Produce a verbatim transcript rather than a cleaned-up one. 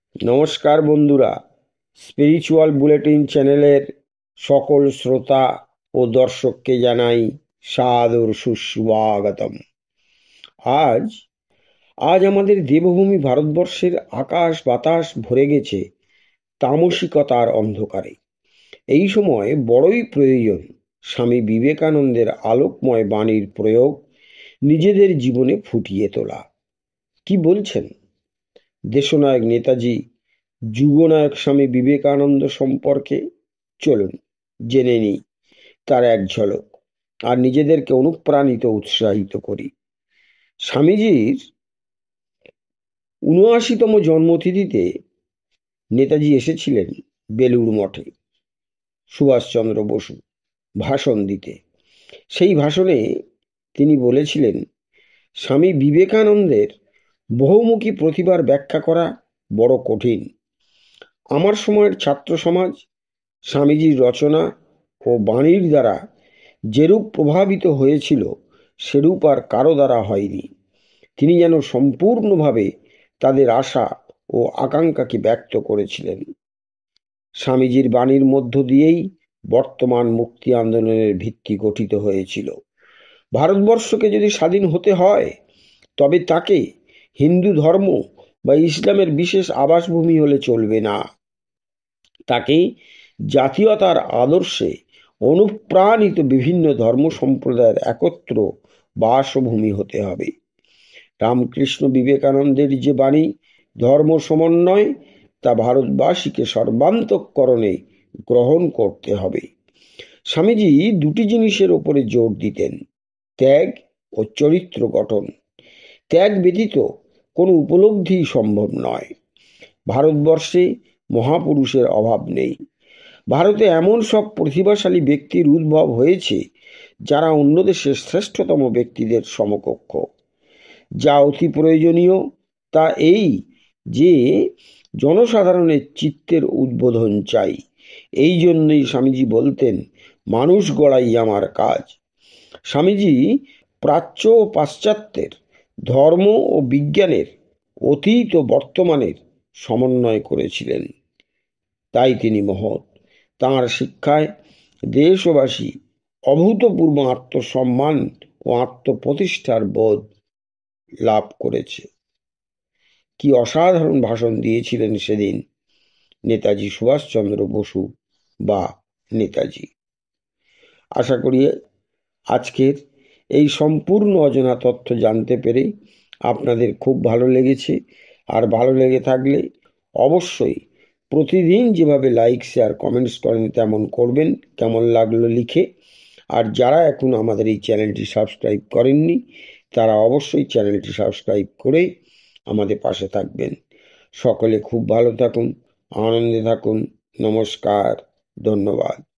নমস্কার বন্ধুরা, spiritual bulletin চ্যানেলের সকল শ্রোতা ও দর্শককে জানাই সাদর সুস্বাগতম। আজ আজ আমাদের দেবভূমি ভারতবর্ষের আকাশ বাতাস ভরে গেছে তামসিকতার অন্ধকারে। এই সময় বড়ই প্রয়োজন স্বামী বিবেকানন্দের আলোকময় বাণীর প্রয়োগ নিজেদের জীবনে ফুটিয়ে তোলা। কি বলছেন দেশনায়ক নেতাজি যুগনায়ক স্বামী বিবেকানন্দ সম্পর্কে? চলুন জেনে নিই তার এক ঝলক আর নিজেদেরকে অনুপ্রাণিত উৎসাহিত করি। স্বামীজির উনআশিতম জন্মতিথিতে নেতাজি এসেছিলেন বেলুড় মঠে সুভাষচন্দ্র বসু ভাষণ দিতে। সেই ভাষণে তিনি বলেছিলেন, স্বামী বিবেকানন্দের বহুমুখী প্রতিভার ব্যাখ্যা করা বড় কঠিন। আমার সময়ের ছাত্র সমাজ স্বামীজির রচনা ও বাণীর দ্বারা যেরূপ প্রভাবিত হয়েছিল সেরূপ আর কারো দ্বারা হয়নি। তিনি যেন সম্পূর্ণভাবে তাদের আশা ও আকাঙ্ক্ষাকে ব্যক্ত করেছিলেন। স্বামীজির বাণীর মধ্য দিয়েই বর্তমান মুক্তি আন্দোলনের ভিত্তি গঠিত হয়েছিল। ভারতবর্ষকে যদি স্বাধীন হতে হয় তবে তাকে হিন্দু ধর্ম বা ইসলামের বিশেষ আবাসভূমি হলে চলবে না, তাকে জাতীয়তার আদর্শে অনুপ্রাণিত বিভিন্ন ধর্ম সম্প্রদায়ের একত্র বাসভূমি হতে হবে। রামকৃষ্ণ বিবেকানন্দের যে বাণী ধর্ম সমন্বয়, তা ভারতবাসীকে সর্বান্তঃকরণে গ্রহণ করতে হবে। স্বামীজি দুটি জিনিসের ওপরে জোর দিতেন, ত্যাগ ও চরিত্র গঠন। ত্যাগ ব্যতীত কোনো উপলব্ধি সম্ভব নয়। ভারতবর্ষে মহাপুরুষের অভাব নেই। ভারতে এমন সব প্রতিভাশালী ব্যক্তির উদ্ভব হয়েছে যারা অন্য দেশের শ্রেষ্ঠতম ব্যক্তিদের সমকক্ষ। যা অতি প্রয়োজনীয় তা এই যে জনসাধারণের চিত্তের উদ্বোধন চাই। এই জন্যই স্বামীজি বলতেন, মানুষ গড়াই আমার কাজ। স্বামীজি প্রাচ্য ও পাশ্চাত্যের ধর্ম ও বিজ্ঞানের অতীত ও বর্তমানের সমন্বয় করেছিলেন, তাই তিনি মহৎ। তাঁর শিক্ষায় দেশবাসী অভূতপূর্ব আত্মসম্মান ও আত্মপ্রতিষ্ঠার বোধ লাভ করেছে। কি অসাধারণ ভাষণ দিয়েছিলেন সেদিন নেতাজি সুভাষচন্দ্র বসু বা নেতাজি। আশা করি আজকের এই সম্পূর্ণ অজানা তথ্য জানতে পেরে আপনাদের খুব ভালো লেগেছে। আর ভালো লেগে থাকলে অবশ্যই প্রতিদিন যেভাবে লাইক শেয়ার কমেন্টস করেন তেমন করবেন, কেমন লাগলো লিখে। আর যারা এখন আমাদের এই চ্যানেলটি সাবস্ক্রাইব করেননি তারা অবশ্যই চ্যানেলটি সাবস্ক্রাইব করে আমাদের পাশে থাকবেন। সকলে খুব ভালো থাকুন, আনন্দে থাকুন। নমস্কার, ধন্যবাদ।